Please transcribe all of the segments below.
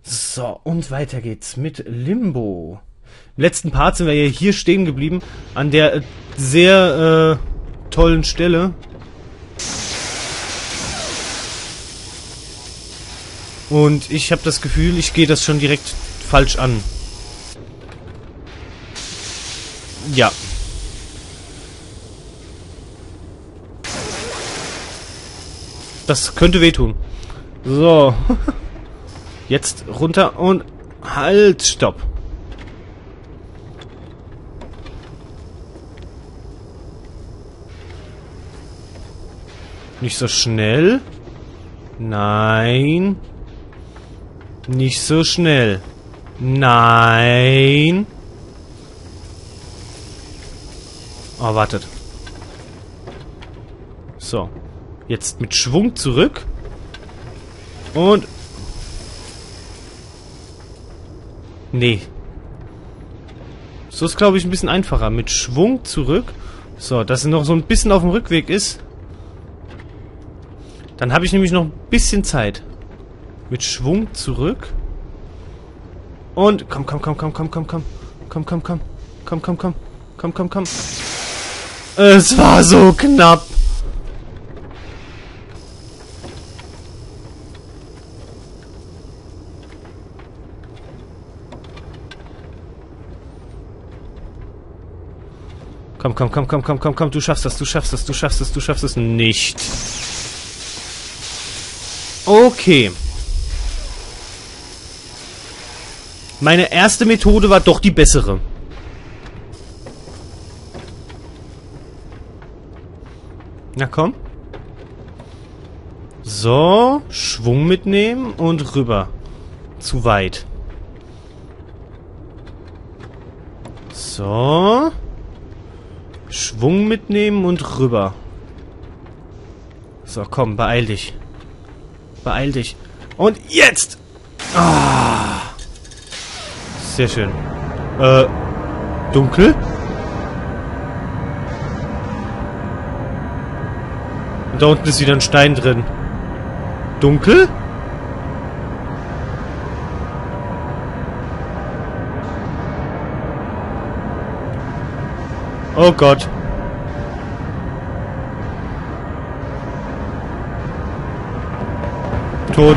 So, und weiter geht's mit Limbo. Im letzten Part sind wir ja hier stehen geblieben, an der sehr tollen Stelle. Und ich habe das Gefühl, ich gehe das schon direkt falsch an. Ja. Das könnte wehtun. So. Jetzt runter und halt, stopp. Nicht so schnell. Nein. Nicht so schnell. Nein. Oh, wartet. So. Jetzt mit Schwung zurück. Und... Nee. So ist, glaube ich, ein bisschen einfacher. Mit Schwung zurück. So, dass er noch so ein bisschen auf dem Rückweg ist. Dann habe ich nämlich noch ein bisschen Zeit. Mit Schwung zurück. Und komm. Komm. Es war so knapp. Komm, du schaffst das nicht. Okay. Meine erste Methode war doch die bessere. Na komm. So, Schwung mitnehmen und rüber. Zu weit. So. Schwung mitnehmen und rüber. So, komm, beeil dich. Beeil dich. Und jetzt! Ah. Sehr schön. Dunkel? Und da unten ist wieder ein Stein drin. Dunkel? Oh Gott. Tot.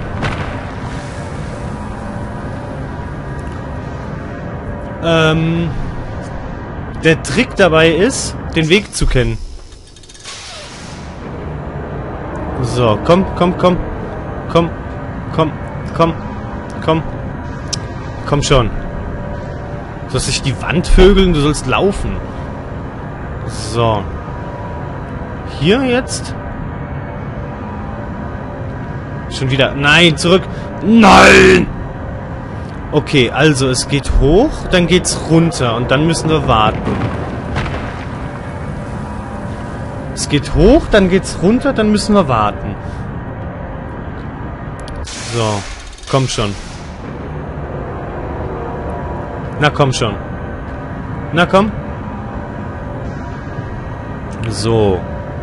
Der Trick dabei ist, den Weg zu kennen. So, komm. Komm schon. Du sollst nicht die Wand vögeln, du sollst laufen. So. Hier jetzt? Schon wieder. Nein, zurück. Nein! Okay, also es geht hoch, dann geht's runter und dann müssen wir warten. Es geht hoch, dann geht's runter, dann müssen wir warten. So, komm schon. Na komm schon. Na komm. So.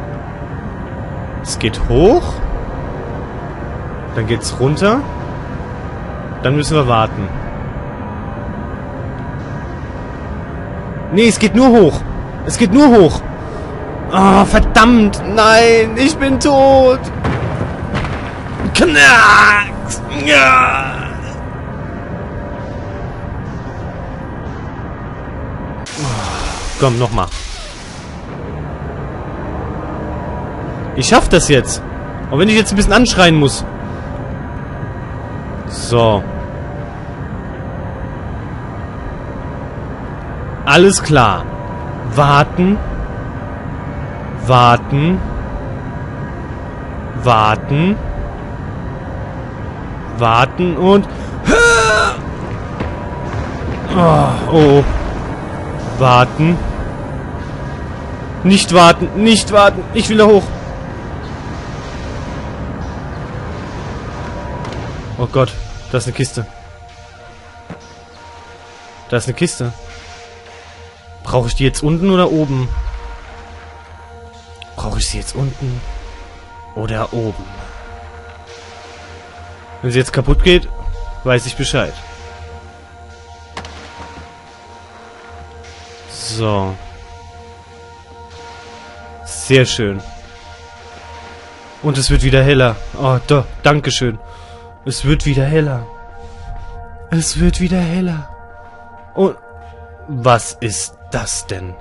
Es geht hoch. Dann geht's runter. Dann müssen wir warten. Nee, es geht nur hoch. Es geht nur hoch. Oh, verdammt. Nein, ich bin tot. Knacks. Ja. Komm, nochmal. Ich schaff das jetzt. Auch wenn ich jetzt ein bisschen anschreien muss. So. Alles klar. Warten. Warten und... Oh. Warten. Nicht warten. Ich will da hoch. Oh Gott, da ist eine Kiste. Brauche ich die jetzt unten oder oben? Brauche ich sie jetzt unten oder oben? Wenn sie jetzt kaputt geht, weiß ich Bescheid. So. Sehr schön. Und es wird wieder heller. Oh, doch, dankeschön. Es wird wieder heller. Es wird wieder heller. Und was ist das denn?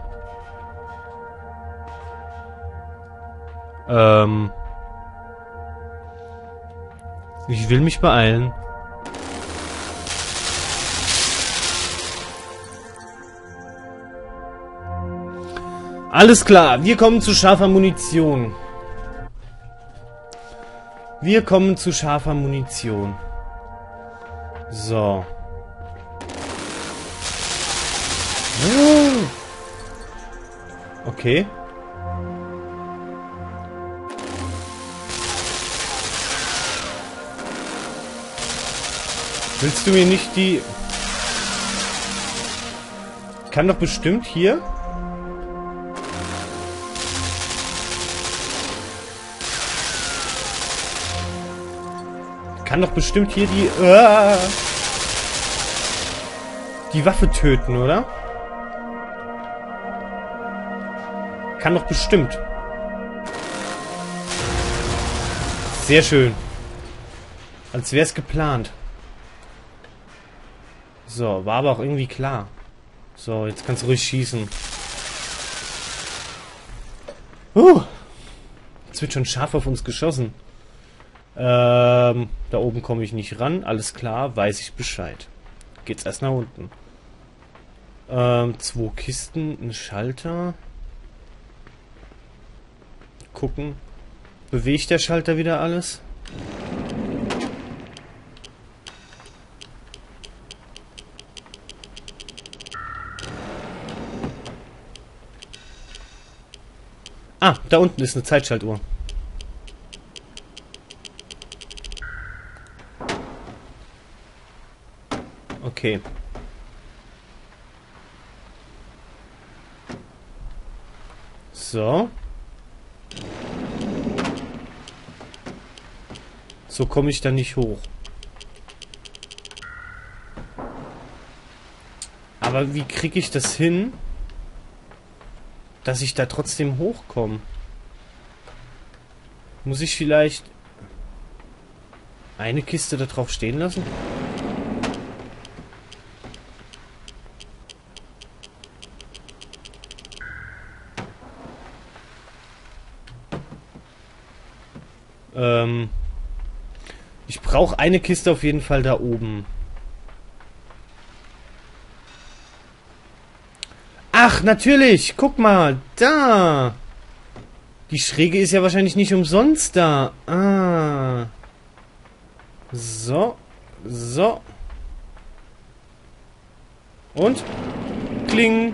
Ich will mich beeilen. Alles klar, wir kommen zu scharfer Munition. Wir kommen zu scharfer Munition. So. Okay. Willst du mir nicht die... Ich kann doch bestimmt hier... Kann doch bestimmt hier die Waffe töten, oder? Kann doch bestimmt. Sehr schön. Als wäre es geplant. So, war aber auch irgendwie klar. So, jetzt kannst du ruhig schießen. Jetzt wird schon scharf auf uns geschossen. Da oben komme ich nicht ran. Alles klar, weiß ich Bescheid. Geht's erst nach unten. 2 Kisten, ein Schalter. Gucken. Bewegt der Schalter wieder alles? Ah, da unten ist eine Zeitschaltuhr. Okay. So. So komme ich da nicht hoch. Aber wie kriege ich das hin, dass ich da trotzdem hochkomme? Muss ich vielleicht eine Kiste da drauf stehen lassen? Ich brauche eine Kiste auf jeden Fall da oben. Ach, natürlich! Guck mal, da! Die Schräge ist ja wahrscheinlich nicht umsonst da. Ah. So. So. Und? Kling.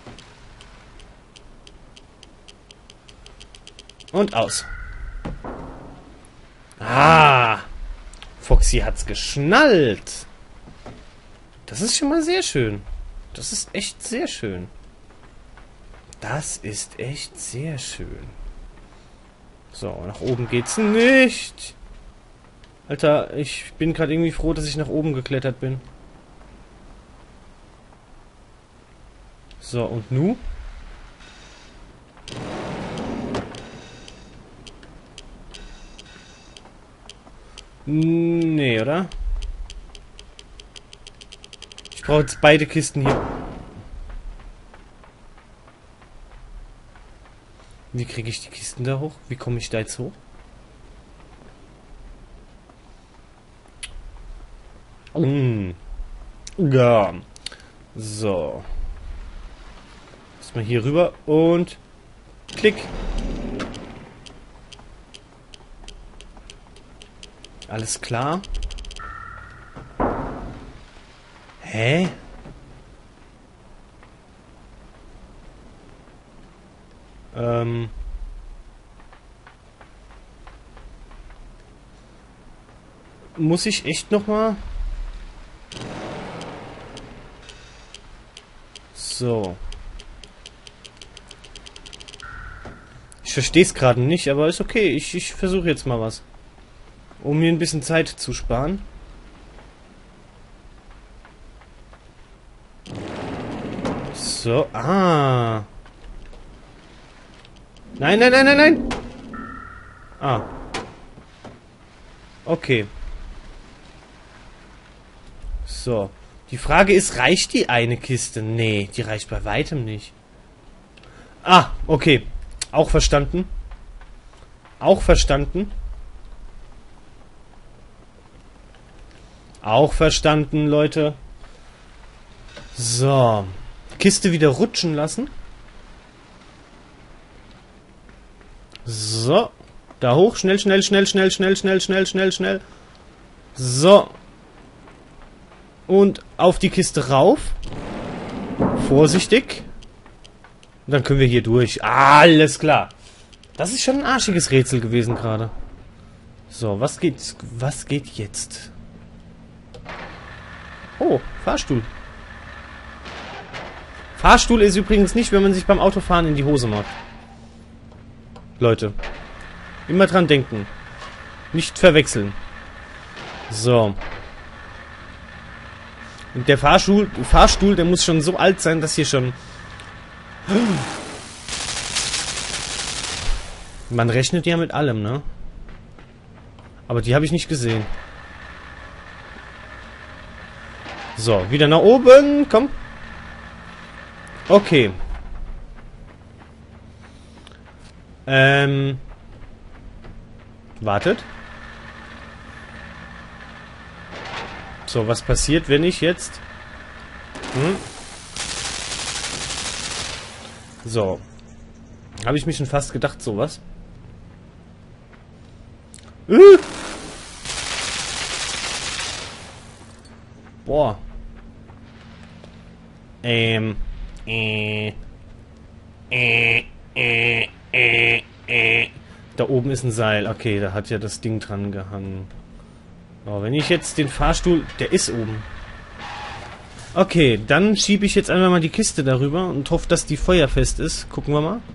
Und aus. Ah! Foxy hat's geschnallt. Das ist schon mal sehr schön. Das ist echt sehr schön. Das ist echt sehr schön. So, nach oben geht's nicht. Alter, ich bin gerade irgendwie froh, dass ich nach oben geklettert bin. So, und nu? Nee, oder? Ich brauche jetzt beide Kisten hier. Wie kriege ich die Kisten da hoch? Wie komme ich da jetzt hoch? Ja. So. Erstmal hier rüber und klick. Alles klar. Hä? Muss ich echt noch mal? So. Ich verstehe es gerade nicht, aber ist okay. Ich versuche jetzt mal was. Um mir ein bisschen Zeit zu sparen. So, ah. Nein, nein, nein, nein, nein. Ah. Okay. So. Die Frage ist, reicht die eine Kiste? Nee, die reicht bei weitem nicht. Ah, okay. Auch verstanden. Auch verstanden. Auch verstanden, Leute. So. Kiste wieder rutschen lassen. So. Da hoch. Schnell, schnell, schnell, schnell, schnell, schnell, schnell, schnell, schnell. So. Und auf die Kiste rauf. Vorsichtig. Und dann können wir hier durch. Alles klar. Das ist schon ein arschiges Rätsel gewesen gerade. So, was geht jetzt? Oh, Fahrstuhl. Fahrstuhl ist übrigens nicht, wenn man sich beim Autofahren in die Hose macht. Leute. Immer dran denken. Nicht verwechseln. So. Und der Fahrstuhl, der muss schon so alt sein, dass hier schon... Man rechnet ja mit allem, ne? Aber die habe ich nicht gesehen. So, wieder nach oben. Komm. Okay. Wartet. So, was passiert, wenn ich jetzt... So. Habe ich mir schon fast gedacht, sowas. Boah. Da oben ist ein Seil. Okay, da hat ja das Ding dran gehangen. Oh, wenn ich jetzt den Fahrstuhl... Der ist oben. Okay, dann schiebe ich jetzt einfach mal die Kiste darüber und hoffe, dass die feuerfest ist. Gucken wir mal.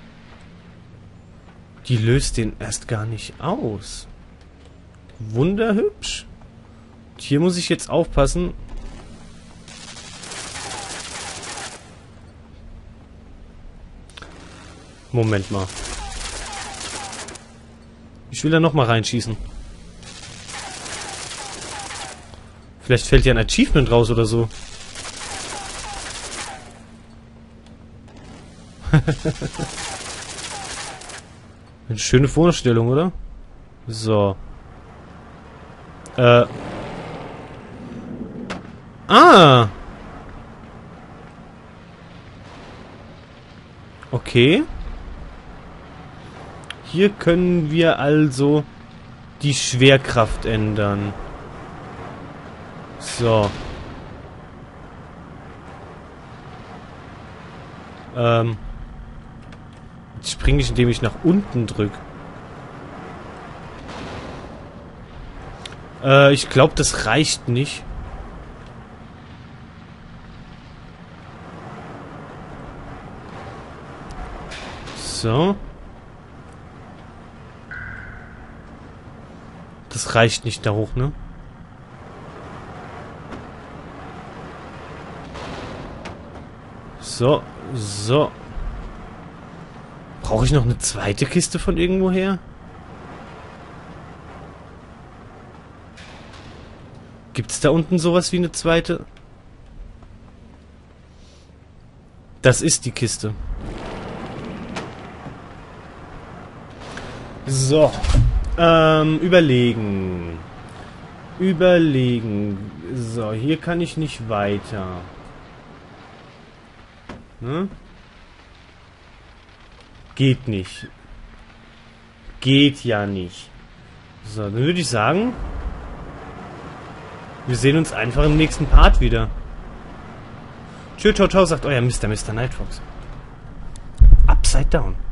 Die löst den erst gar nicht aus. Wunderhübsch. Und hier muss ich jetzt aufpassen. Moment mal. Ich will da nochmal reinschießen. Vielleicht fällt ja ein Achievement raus oder so. Eine schöne Vorstellung, oder? So. Ah! Okay. Hier können wir also die Schwerkraft ändern. So. Jetzt springe ich, indem ich nach unten drücke. Ich glaube, das reicht nicht. So. Das reicht nicht da hoch, ne? So, so. Brauche ich noch eine zweite Kiste von irgendwo her? Gibt es da unten sowas wie eine zweite? Das ist die Kiste. So. Überlegen. Überlegen. So, hier kann ich nicht weiter. Ne? Geht nicht. Geht ja nicht. So, dann würde ich sagen, wir sehen uns einfach im nächsten Part wieder. Tschö, ciao, ciao, sagt euer Mr. Nightfox. Upside down.